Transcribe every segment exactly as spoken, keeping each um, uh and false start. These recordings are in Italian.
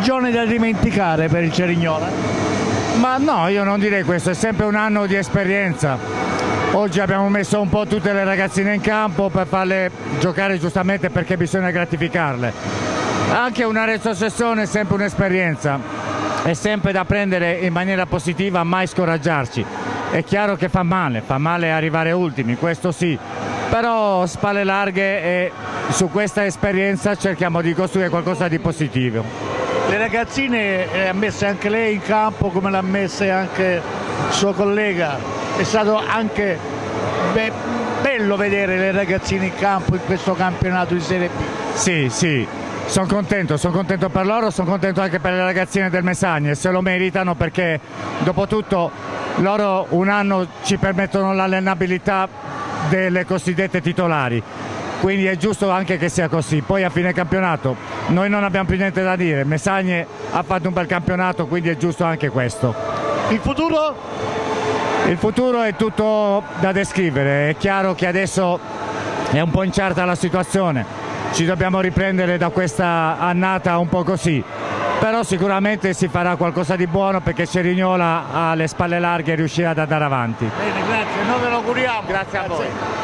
stagione da dimenticare per il Cerignola? Ma no, io non direi questo, è sempre un anno di esperienza. Oggi abbiamo messo un po' tutte le ragazzine in campo per farle giocare giustamente, perché bisogna gratificarle. Anche una retrocessione è sempre un'esperienza, è sempre da prendere in maniera positiva, mai scoraggiarci. È chiaro che fa male, fa male arrivare ultimi, questo sì, però spalle larghe e su questa esperienza cerchiamo di costruire qualcosa di positivo. Le ragazzine le ha messe anche lei in campo, come l'ha messe anche il suo collega. È stato anche be bello vedere le ragazzine in campo in questo campionato di Serie B. Sì, sì, sono contento, sono contento per loro, sono contento anche per le ragazzine del Mesagne, se lo meritano, perché dopo tutto loro un anno ci permettono l'allenabilità delle cosiddette titolari. Quindi è giusto anche che sia così. Poi a fine campionato noi non abbiamo più niente da dire, Mesagne ha fatto un bel campionato, quindi è giusto anche questo. Il futuro? Il futuro è tutto da descrivere, è chiaro che adesso è un po' incerta la situazione, ci dobbiamo riprendere da questa annata un po' così, però sicuramente si farà qualcosa di buono, perché Cerignola ha le spalle larghe e riuscirà ad andare avanti. Bene, grazie, noi ve lo auguriamo. Grazie a voi.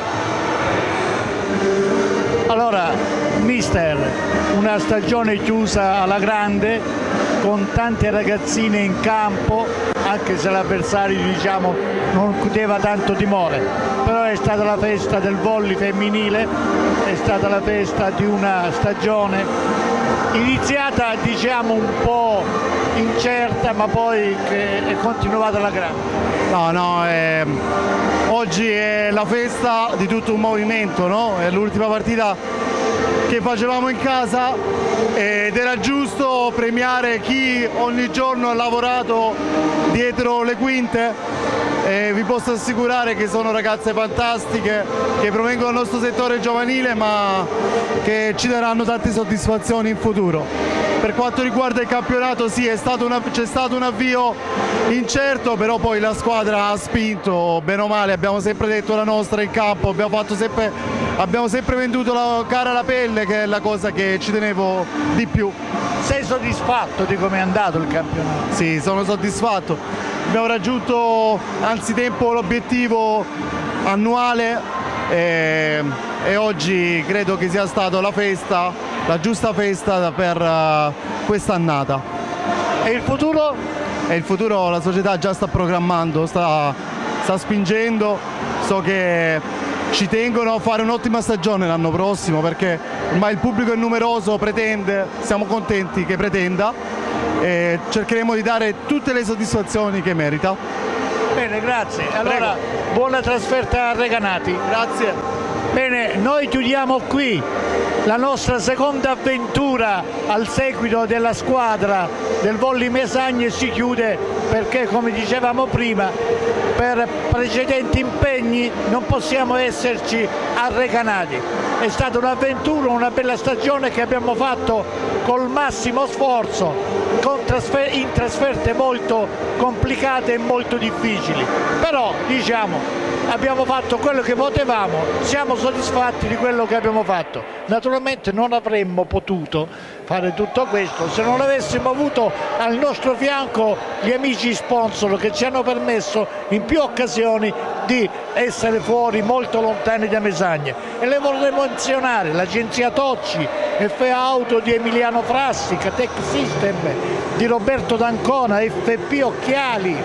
Allora, mister, una stagione chiusa alla grande, con tante ragazzine in campo, anche se l'avversario, diciamo, non cuteva tanto timore, però è stata la festa del volley femminile, è stata la festa di una stagione iniziata, diciamo, un po' incerta, ma poi che è continuata alla grande. No, no, eh, oggi è la festa di tutto un movimento, no? È l'ultima partita che facevamo in casa ed era giusto premiare chi ogni giorno ha lavorato dietro le quinte. E vi posso assicurare che sono ragazze fantastiche che provengono dal nostro settore giovanile, ma che ci daranno tante soddisfazioni in futuro. Per quanto riguarda il campionato, sì, c'è stato un avvio incerto, però poi la squadra ha spinto bene o male, abbiamo sempre detto la nostra in campo, abbiamo, fatto sempre, abbiamo sempre venduto la cara alla pelle, che è la cosa che ci tenevo di più. Sei soddisfatto di come è andato il campionato? Sì, sono soddisfatto. Abbiamo raggiunto anzitempo l'obiettivo annuale e, e oggi credo che sia stata la festa, la giusta festa per uh, quest'annata. E il futuro? E il futuro la società già sta programmando, sta, sta spingendo, so che ci tengono a fare un'ottima stagione l'anno prossimo, perché ormai il pubblico è numeroso, pretende, siamo contenti che pretenda. E cercheremo di dare tutte le soddisfazioni che merita. Bene, grazie. Allora, prego. Buona trasferta a Recanati. Grazie. Bene, noi chiudiamo qui la nostra seconda avventura al seguito della squadra del Volley Mesagne. Si chiude perché, come dicevamo prima, per precedenti impegni non possiamo esserci a Recanati. È stata un'avventura, una bella stagione che abbiamo fatto col massimo sforzo, con trasfer in trasferte molto complicate e molto difficili, però diciamo abbiamo fatto quello che potevamo, siamo soddisfatti di quello che abbiamo fatto. Naturalmente non avremmo potuto fare tutto questo se non avessimo avuto al nostro fianco gli amici sponsor che ci hanno permesso in più occasioni di essere fuori, molto lontani da Mesagne, e le vorremmo menzionare: l'agenzia Tocci, F A Auto di Emiliano Frassi, Catec System di Roberto D'Ancona, F P Occhiali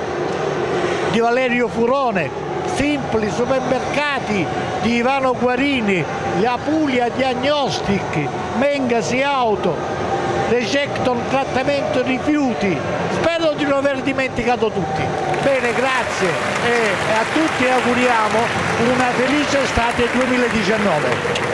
di Valerio Furone, Simpli Supermercati di Ivano Guarini, la Puglia Diagnostic, Mengasi Auto, Rejecton Trattamento Rifiuti. Spero di non aver dimenticato tutti. Bene, grazie e a tutti auguriamo una felice estate duemiladiciannove.